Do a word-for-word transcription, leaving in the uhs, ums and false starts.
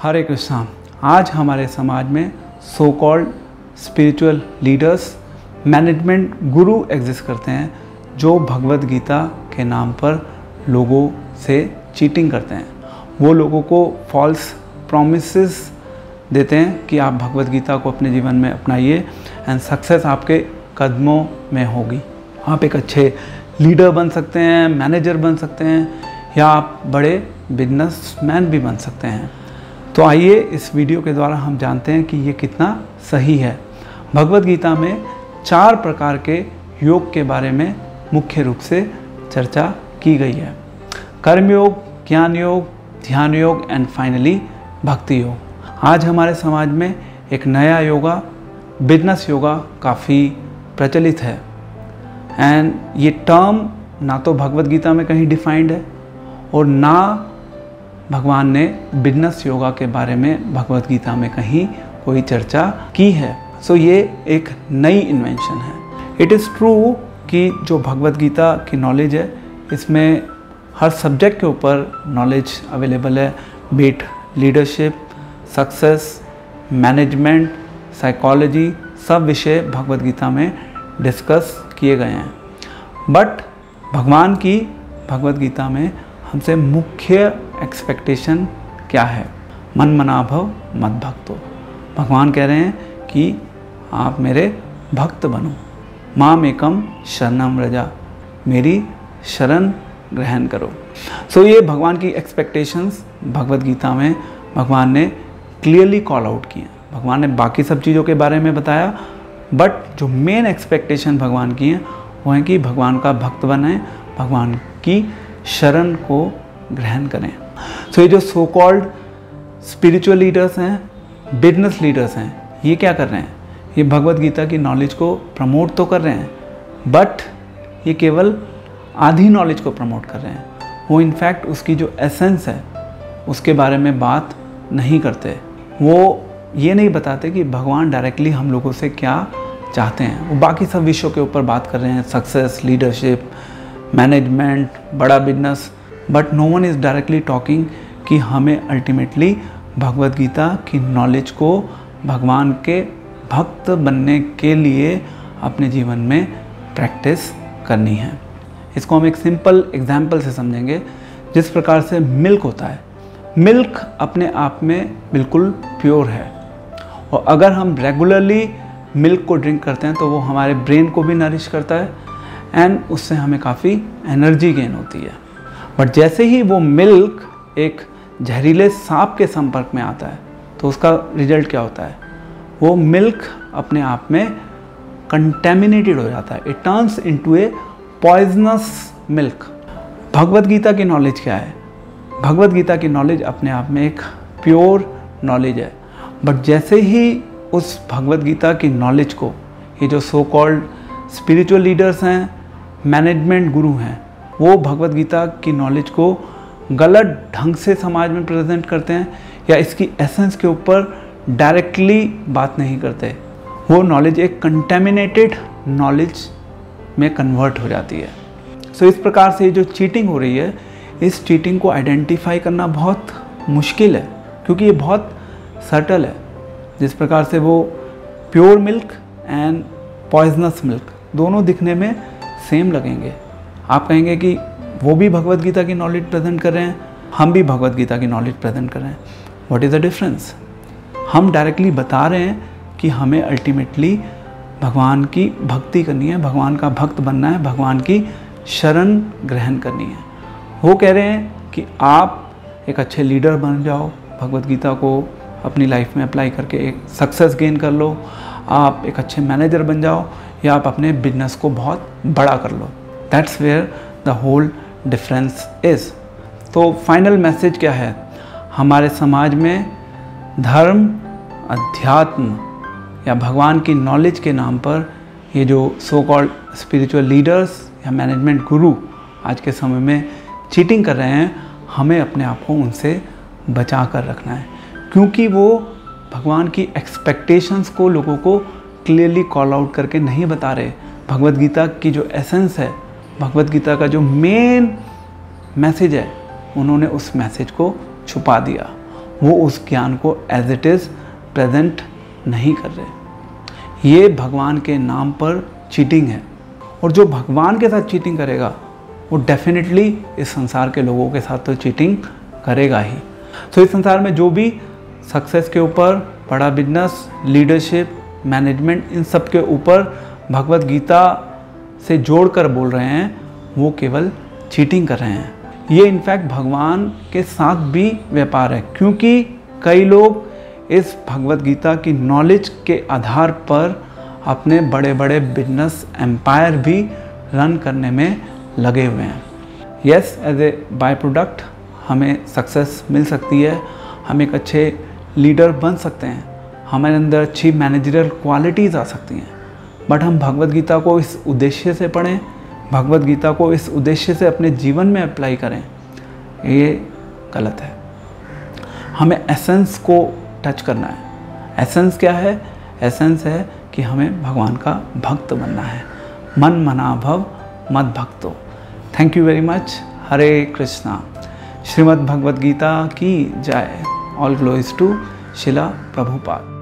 हरे कृष्णा। आज हमारे समाज में so called spiritual leaders, management guru exist करते हैं जो भगवत गीता के नाम पर लोगों से चीटिंग करते हैं। वो लोगों को फॉल्स प्रॉमिसेस देते हैं कि आप भगवत गीता को अपने जीवन में अपनाइए एंड सक्सेस आपके कदमों में होगी। आप एक अच्छे लीडर बन सकते हैं, मैनेजर बन सकते हैं या आप बड़े बिजनेसमैन भी बन सकते हैं। तो आइए इस वीडियो के द्वारा हम जानते हैं कि ये कितना सही है। भगवत गीता में चार प्रकार के योग के बारे में मुख्य रूप से चर्चा की गई है। कर्मयोग, ज्ञान योग, ध्यान योग एंड फाइनली भक्ति योग। आज हमारे समाज में एक नया योगा, बिजनेस योगा काफ़ी प्रचलित है एंड ये टर्म ना तो भगवत गीता में कहीं डिफाइंड है और ना भगवान ने बिजनेस योगा के बारे में भगवत गीता में कहीं कोई चर्चा की है। सो ये एक नई इन्वेंशन है। इट इज़ ट्रू कि जो भगवत गीता की नॉलेज है इसमें हर सब्जेक्ट के ऊपर नॉलेज अवेलेबल है, be it leadership, success, management, psychology, सब विषय भगवत गीता में डिस्कस किए गए हैं। बट भगवान की भगवत गीता में हमसे मुख्य एक्सपेक्टेशन क्या है? मन मना भव मद भक्तो। भगवान कह रहे हैं कि आप मेरे भक्त बनो। माम एकम शरणम रजा, मेरी शरण ग्रहण करो। सो so, ये भगवान की एक्सपेक्टेशंस भगवत गीता में भगवान ने क्लियरली कॉल आउट किए। भगवान ने बाकी सब चीज़ों के बारे में बताया बट जो मेन एक्सपेक्टेशन भगवान की हैं वो है कि भगवान का भक्त बने, भगवान की शरण को ग्रहण करें। सो so, ये जो सो कॉल्ड स्पिरिचुअल लीडर्स हैं, बिजनेस लीडर्स हैं, ये क्या कर रहे हैं? ये भगवत गीता की नॉलेज को प्रमोट तो कर रहे हैं बट ये केवल आधी नॉलेज को प्रमोट कर रहे हैं। वो इनफैक्ट उसकी जो एसेंस है उसके बारे में बात नहीं करते। वो ये नहीं बताते कि भगवान डायरेक्टली हम लोगों से क्या चाहते हैं। वो बाकी सब विषयों के ऊपर बात कर रहे हैं, सक्सेस, लीडरशिप, मैनेजमेंट, बड़ा business, but no one is directly talking कि हमें अल्टीमेटली भगवत गीता की नॉलेज को भगवान के भक्त बनने के लिए अपने जीवन में प्रैक्टिस करनी है। इसको हम एक सिंपल एग्जाम्पल से समझेंगे। जिस प्रकार से मिल्क होता है, मिल्क अपने आप में बिल्कुल प्योर है और अगर हम रेगुलरली मिल्क को ड्रिंक करते हैं तो वो हमारे ब्रेन को भी नरिश करता है एंड उससे हमें काफ़ी एनर्जी गेन होती है। बट जैसे ही वो मिल्क एक जहरीले सांप के संपर्क में आता है तो उसका रिजल्ट क्या होता है? वो मिल्क अपने आप में कंटेमिनेटेड हो जाता है। It turns into a poisonous milk. Bhagavad Gita की नॉलेज क्या है? भगवत गीता की नॉलेज अपने आप में एक प्योर नॉलेज है बट जैसे ही उस भगवत गीता की नॉलेज को ये जो सो कॉल्ड स्पिरिचुअल लीडर्स हैं, मैनेजमेंट गुरु हैं, वो भगवत गीता की नॉलेज को गलत ढंग से समाज में प्रेजेंट करते हैं या इसकी एसेंस के ऊपर डायरेक्टली बात नहीं करते। वो नॉलेज एक कंटेमिनेटेड नॉलेज में कन्वर्ट हो जाती है। सो so, इस प्रकार से जो चीटिंग हो रही है, इस चीटिंग को आइडेंटिफाई करना बहुत मुश्किल है क्योंकि ये बहुत सटल है। जिस प्रकार से वो pure milk and poisonous milk दोनों दिखने में सेम लगेंगे। आप कहेंगे कि वो भी भगवत गीता की नॉलेज प्रेजेंट कर रहे हैं, हम भी भगवत गीता की नॉलेज प्रेजेंट कर रहे हैं। What is the difference? हम डायरेक्टली बता रहे हैं कि हमें अल्टीमेटली भगवान की भक्ति करनी है, भगवान का भक्त बनना है, भगवान की शरण ग्रहण करनी है। वो कह रहे हैं कि आप एक अच्छे लीडर बन जाओ, भगवत गीता को अपनी लाइफ में अप्लाई करके एक सक्सेस गेन कर लो, आप एक अच्छे मैनेजर बन जाओ या आप अपने बिजनेस को बहुत बड़ा कर लो। That's where the whole difference is. तो फाइनल मैसेज क्या है? हमारे समाज में धर्म, अध्यात्म या भगवान की नॉलेज के नाम पर ये जो सो कॉल्ड स्पिरिचुअल लीडर्स या मैनेजमेंट गुरु आज के समय में चीटिंग कर रहे हैं, हमें अपने आप को उनसे बचा कर रखना है क्योंकि वो भगवान की एक्सपेक्टेशंस को लोगों को क्लियरली कॉल आउट करके नहीं बता रहे। भगवत गीता की जो एसेंस है, भगवत गीता का जो मेन मैसेज है, उन्होंने उस मैसेज को छुपा दिया। वो उस ज्ञान को एज इट इज़ प्रेजेंट नहीं कर रहे। ये भगवान के नाम पर चीटिंग है, और जो भगवान के साथ चीटिंग करेगा वो डेफिनेटली इस संसार के लोगों के साथ तो चीटिंग करेगा ही। तो इस संसार में जो भी सक्सेस के ऊपर, बड़ा बिजनेस, लीडरशिप, मैनेजमेंट, इन सब के ऊपर भगवत गीता से जोड़कर बोल रहे हैं, वो केवल चीटिंग कर रहे हैं। ये इनफैक्ट भगवान के साथ भी व्यापार है, क्योंकि कई लोग इस भगवत गीता की नॉलेज के आधार पर अपने बड़े बड़े बिजनेस एम्पायर भी रन करने में लगे हुए हैं। Yes, as a by product हमें सक्सेस मिल सकती है, हम एक अच्छे लीडर बन सकते हैं, हमारे अंदर अच्छी मैनेजरल क्वालिटीज़ आ सकती हैं, बट हम भगवत गीता को इस उद्देश्य से पढ़ें, भगवत गीता को इस उद्देश्य से अपने जीवन में अप्लाई करें, ये गलत है। हमें एसेंस को टच करना है। एसेंस क्या है? एसेंस है कि हमें भगवान का भक्त बनना है। मन मना भव मद भक्तो। Thank you very much. हरे कृष्णा। श्रीमद् भगवद गीता की जय। All glories to Shila Prabhupada.